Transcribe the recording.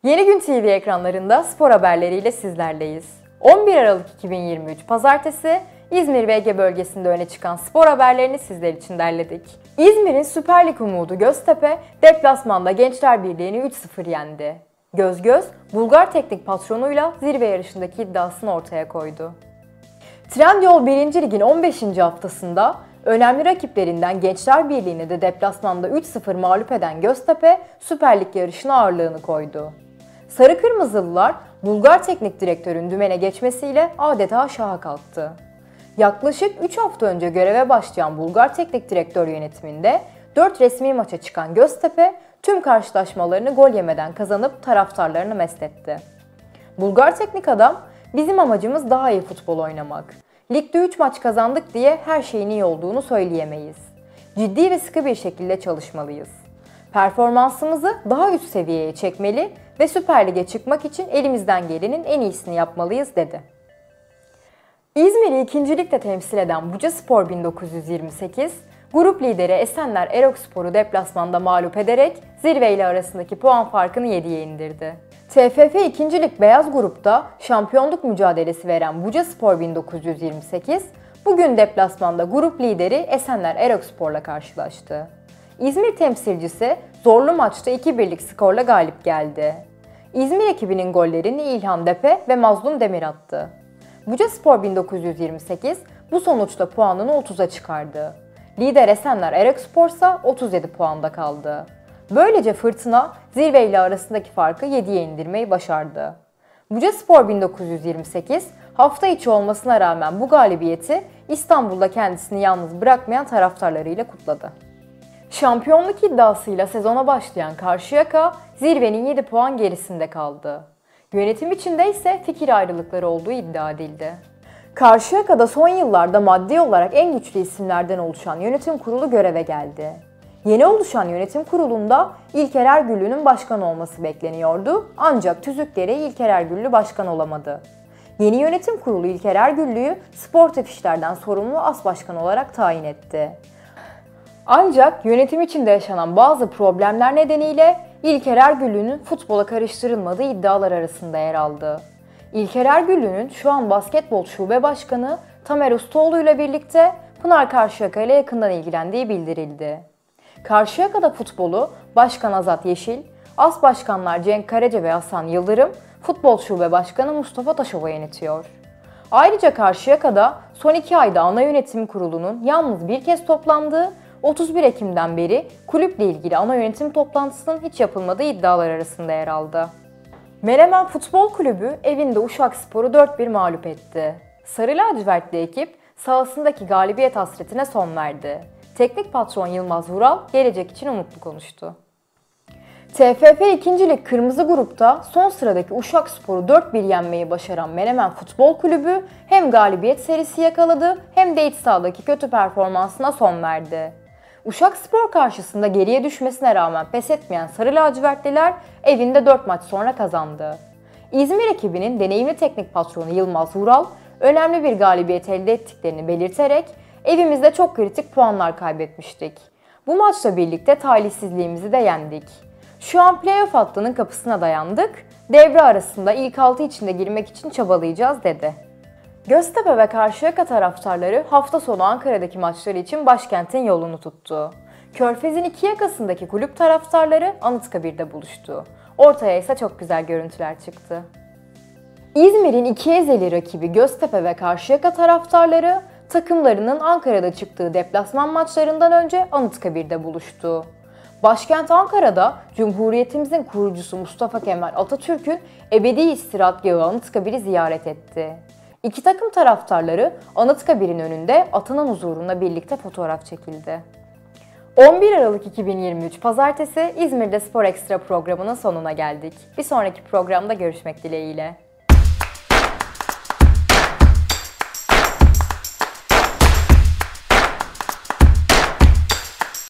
Yeni Gün TV ekranlarında spor haberleriyle sizlerleyiz. 11 Aralık 2023 Pazartesi İzmir ve Ege bölgesinde öne çıkan spor haberlerini sizler için derledik. İzmir'in Süper Lig umudu Göztepe, deplasmanda Gençler Birliği'ni 3-0 yendi. Göz, Bulgar teknik patronuyla zirve yarışındaki iddiasını ortaya koydu. Trendyol 1. Lig'in 15. haftasında önemli rakiplerinden Gençler Birliği'ni de deplasmanda 3-0 mağlup eden Göztepe, Süper Lig yarışına ağırlığını koydu. Sarı Kırmızılılar, Bulgar teknik direktörün dümene geçmesiyle adeta şaha kalktı. Yaklaşık 3 hafta önce göreve başlayan Bulgar teknik direktör yönetiminde 4 resmi maça çıkan Göztepe, tüm karşılaşmalarını gol yemeden kazanıp taraftarlarını mest etti. Bulgar teknik adam, "Bizim amacımız daha iyi futbol oynamak. Ligde 3 maç kazandık diye her şeyin iyi olduğunu söyleyemeyiz. Ciddi ve sıkı bir şekilde çalışmalıyız. Performansımızı daha üst seviyeye çekmeli ve Süper Lig'e çıkmak için elimizden gelenin en iyisini yapmalıyız" dedi. İzmir'i 2. Lig'de temsil eden Bucaspor 1928, grup lideri Esenler Erokspor'u deplasmanda mağlup ederek zirveyle arasındaki puan farkını 7'ye indirdi. TFF 2. Lig Beyaz Grup'ta şampiyonluk mücadelesi veren Bucaspor 1928, bugün deplasmanda grup lideri Esenler Erokspor'la karşılaştı. İzmir temsilcisi zorlu maçta 2-1'lik skorla galip geldi. İzmir ekibinin gollerini İlhan Depe ve Mazlum Demir attı. Bucaspor 1928 bu sonuçla puanını 30'a çıkardı. Lider Esenler Erokspor ise 37 puanda kaldı. Böylece Fırtına zirveyle arasındaki farkı 7'ye indirmeyi başardı. Bucaspor 1928 hafta içi olmasına rağmen bu galibiyeti İstanbul'da kendisini yalnız bırakmayan taraftarlarıyla kutladı. Şampiyonluk iddiasıyla sezona başlayan Karşıyaka zirvenin 7 puan gerisinde kaldı. Yönetim içinde ise fikir ayrılıkları olduğu iddia edildi. Karşıyaka'da son yıllarda maddi olarak en güçlü isimlerden oluşan yönetim kurulu göreve geldi. Yeni oluşan yönetim kurulunda İlker Ergüllü'nün başkan olması bekleniyordu, ancak tüzük gereği İlker Ergüllü başkan olamadı. Yeni yönetim kurulu İlker Ergüllü'yü sportif işlerden sorumlu as başkan olarak tayin etti. Ancak yönetim içinde yaşanan bazı problemler nedeniyle İlker Ergüllü'nün futbola karıştırılmadığı iddialar arasında yer aldı. İlker Ergüllü'nün şu an basketbol şube başkanı Tamer Ustaoğlu ile birlikte Pınar Karşıyaka ile yakından ilgilendiği bildirildi. Karşıyaka'da futbolu Başkan Azat Yeşil, as başkanlar Cenk Karaca ve Hasan Yıldırım, futbol şube başkanı Mustafa Taşova yönetiyor. Ayrıca Karşıyaka'da son 2 ayda ana yönetim kurulunun yalnız bir kez toplandığı, 31 Ekim'den beri kulüple ilgili ana yönetim toplantısının hiç yapılmadığı iddialar arasında yer aldı. Menemen Futbol Kulübü evinde Uşakspor'u 4-1 mağlup etti. Sarı lacivertli ekip sahasındaki galibiyet hasretine son verdi. Teknik patron Yılmaz Vural gelecek için umutlu konuştu. TFF 2. Lig Kırmızı Grup'ta son sıradaki Uşakspor'u 4-1 yenmeyi başaran Menemen Futbol Kulübü hem galibiyet serisi yakaladı hem de iç sahadaki kötü performansına son verdi. Uşakspor karşısında geriye düşmesine rağmen pes etmeyen Sarı lacivertliler evinde 4 maç sonra kazandı. İzmir ekibinin deneyimli teknik patronu Yılmaz Vural, önemli bir galibiyet elde ettiklerini belirterek "Evimizde çok kritik puanlar kaybetmiştik. Bu maçla birlikte talihsizliğimizi de yendik. Şu an playoff hattının kapısına dayandık. Devre arasında ilk 6 içinde girmek için çabalayacağız" dedi. Göztepe ve Karşıyaka taraftarları hafta sonu Ankara'daki maçları için başkentin yolunu tuttu. Körfez'in 2 yakasındaki kulüp taraftarları Anıtkabir'de buluştu. Ortaya ise çok güzel görüntüler çıktı. İzmir'in 2 ezeli rakibi Göztepe ve Karşıyaka taraftarları takımlarının Ankara'da çıktığı deplasman maçlarından önce Anıtkabir'de buluştu. Başkent Ankara'da Cumhuriyetimizin kurucusu Mustafa Kemal Atatürk'ün ebedi istirahatgahı Anıtkabir'i ziyaret etti. İki takım taraftarları Anıtkabir'in önünde atanın huzurunda birlikte fotoğraf çekildi. 11 Aralık 2023 Pazartesi İzmir'de Spor Ekstra programının sonuna geldik. Bir sonraki programda görüşmek dileğiyle.